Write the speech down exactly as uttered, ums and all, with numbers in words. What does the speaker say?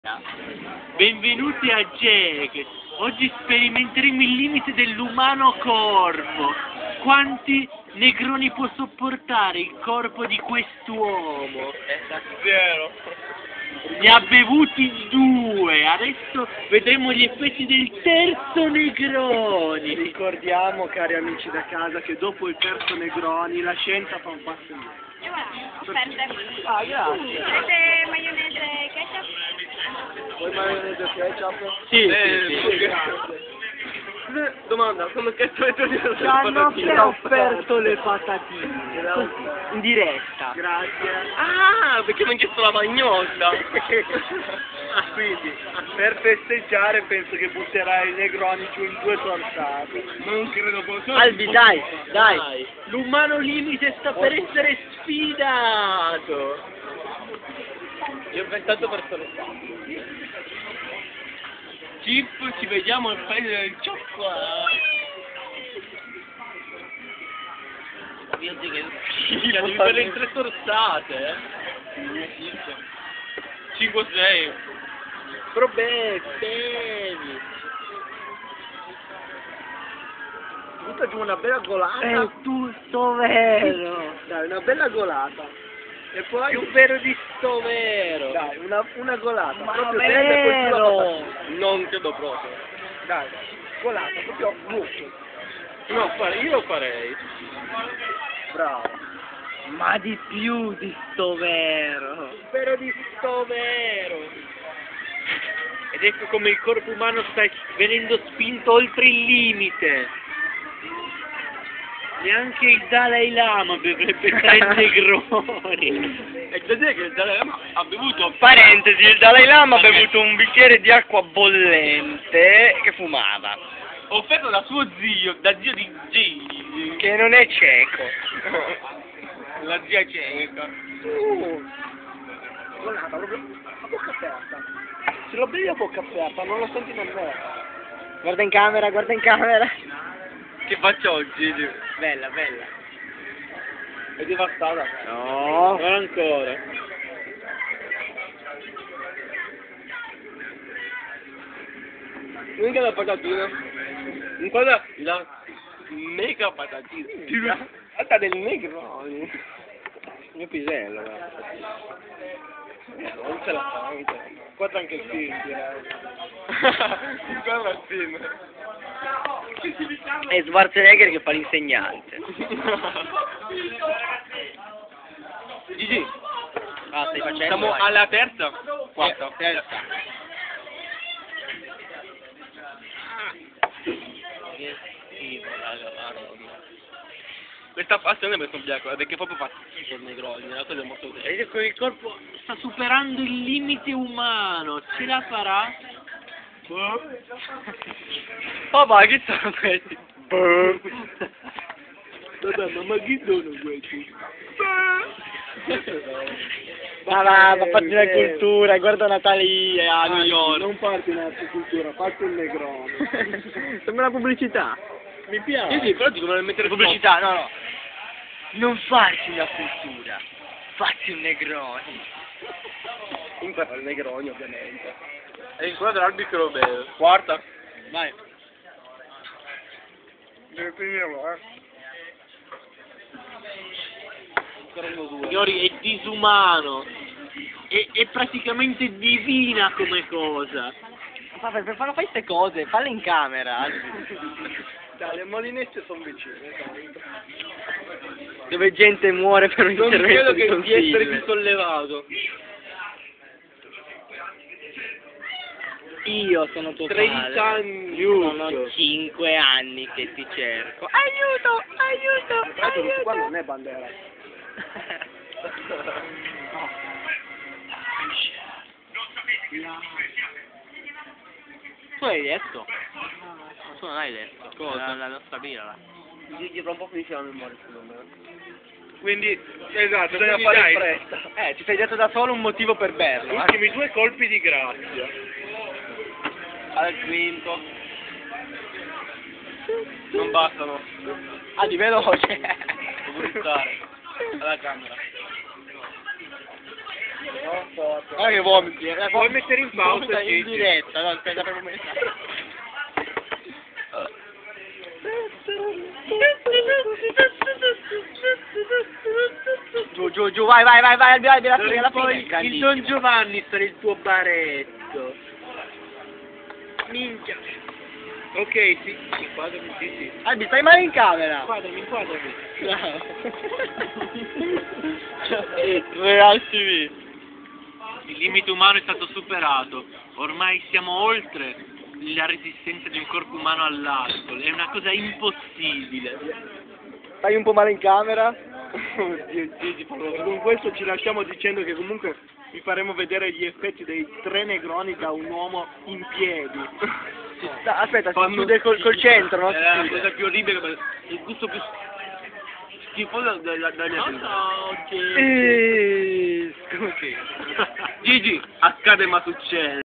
Benvenuti a Jack. Oggi sperimenteremo il limite dell'umano corpo. Quanti negroni può sopportare il corpo di quest'uomo? Zero. Ne ha bevuti due. Adesso vedremo gli effetti del terzo Negroni. Ricordiamo, cari amici da casa, che dopo il terzo Negroni la scienza fa un passo indietro. Ah, grazie. Volete maionese e ketchup? Vuoi maionese e ketchup? Sì, Eh, sì, sì, sì. grazie. Domanda, come cazzo hai togliere Ci hanno appena offerto le patatine, Grazie. così, in diretta. Grazie. Ah, perché mi hanno chiesto la magnotta. Ah, quindi, per festeggiare penso che butterai i Negroni giù in due torsate. Non credo possa. Albi, dai, dai. L'umano limite sta per essere sfidato. Io ho pensato per solo Chip, ci vediamo al paese del cioccolato. Io dico che... Figa, devi fare in tre torsate, eh. cinque sei. Però beh, bevi. Butta giù una bella golata. È tutto vero. Dai, una bella golata. E poi... Più vero di sto vero. Dai, una, una golata. Ma proprio bella e poi sulla vero. patatina. Non credo proprio. Dai, golata, proprio molto. No, fare- io lo farei. Bravo. Ma di più di sto vero. Spero di sto vero. Ed ecco come il corpo umano sta venendo spinto oltre il limite. Neanche il Dalai Lama bevrebbe tre negroni. È da dire che il Dalai Lama ha bevuto... Parentesi, il Dalai Lama ha bevuto un bicchiere di acqua bollente che fumava. offerto da suo zio, da zio di G. Che non è cieco. La zia cieca. Uh, Golata, proprio a bocca aperta. Se lo bevi a bocca aperta non lo senti nemmeno. Guarda in camera, guarda in camera. Che faccio oggi? Bella, bella. È devastata. No. Non ancora. Mica la patatina. Guarda la mega patatina. Alta del negro. Mio pisello, guarda. Non ce la fa, non ce la fa. Guarda anche il film, direi. Guarda il film. È Schwarzenegger che fa l'insegnante. Gigi, Ah, stai facendo? siamo Vai. alla terza? Quarta. Eh, terza. Che schifo, raga, madonna. Questa passione per un bianco, perché proprio fa schifo il Negroni, la cosa è molto Ed utile. ecco il corpo sta superando il limite umano. Ce la farà? Papà, che sono questi? Madonna, ma chi sono questi? Ma va, ma fatti una cultura, guarda Natalia a New Anzi, York. non farti un'articultura, fatti un Negroni. Sembra una pubblicità. Mi piace. Sì, sì, però dico non mettere Pubblicità, no, no. Non farti una cultura, fatti un Negroni. Impara il Negroni, ovviamente. E in quadro l'arbitro lo beve. Quarta. Vai. Deve finirlo, eh. Signori, è disumano. È, è praticamente divina come cosa. Ma per, per farlo fai queste cose, falle in camera. Dai, le molinette sono vicine, dai. Dove gente muore per un Non intervento credo di che di essere tonsille. più sollevato. Io sono tuo tredici padre. anni. Sono cinque anni che ti cerco. Aiuto, aiuto, Tra l'altro questo qua aiuto. non è Bandera. Tu hai detto? Tu non hai detto. Cosa? La, la nostra birra. Gli fra un po' finisce la memoria, secondo me. Quindi, esatto, bisogna quindi fare dai. in fretta. Eh, ti sei detto da solo un motivo per berlo. Eh? Ultimi due colpi di grazia. Al quinto. Non bastano. Ah, di veloce. Devo buttare. Alla camera. Ah, che vomiti. Eh, Vuoi mettere in pausa, vomita in Gigi? diretta, no, aspetta per un momento. Giù, giù, giù, vai, vai, vai, vai, vai, alla fine, alla Poi fine. il Grandissimo. Don Giovanni sta nel tuo baretto. Minchia. Ok, sì, inquadrami, sì, sì. Albi, stai male in camera. Inquadrami, inquadrami. Real T V. Il limite umano è stato superato. Ormai siamo oltre la resistenza di un corpo umano all'alcol. È una cosa impossibile. Stai un po' male in camera? Oddio, Gigi, per favore. Con questo ci lasciamo dicendo che comunque vi faremo vedere gli effetti dei tre negroni da un uomo in piedi. Da- aspetta, si Fanno chiude col, col schifo. centro, no? È la cosa più orribile, ma il gusto più schifoso della, della mia vita. Eh, Gigi, accade ma succede.